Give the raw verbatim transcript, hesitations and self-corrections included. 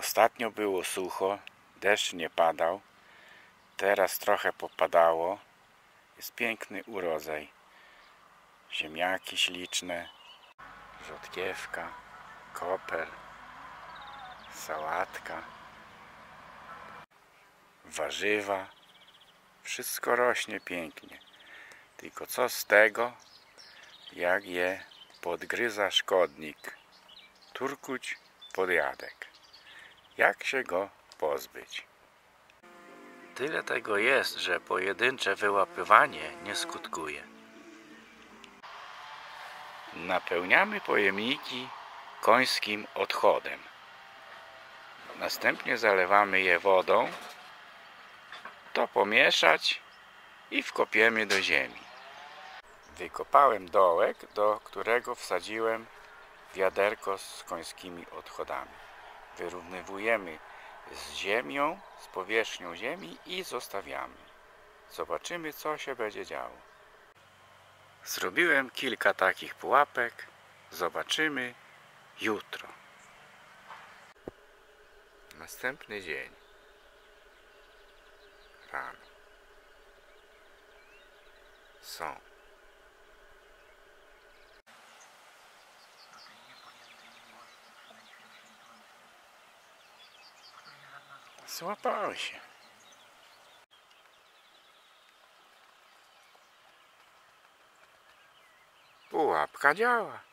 Ostatnio było sucho, deszcz nie padał, teraz trochę popadało. Jest piękny urodzaj. Ziemniaki śliczne, rzodkiewka, koper, sałatka, warzywa. Wszystko rośnie pięknie. Tylko co z tego, jak je podgryza szkodnik, turkuć podjadek. Jak się go pozbyć? Tyle tego jest, że pojedyncze wyłapywanie nie skutkuje. Napełniamy pojemniki końskim odchodem. Następnie zalewamy je wodą, to pomieszać i wkopiemy do ziemi. Wykopałem dołek, do którego wsadziłem wiaderko z końskimi odchodami. Wyrównywujemy z ziemią, z powierzchnią ziemi i zostawiamy. Zobaczymy, co się będzie działo. Zrobiłem kilka takich pułapek. Zobaczymy jutro. Następny dzień. Rano. Są. Złapały się. Pułapka działa.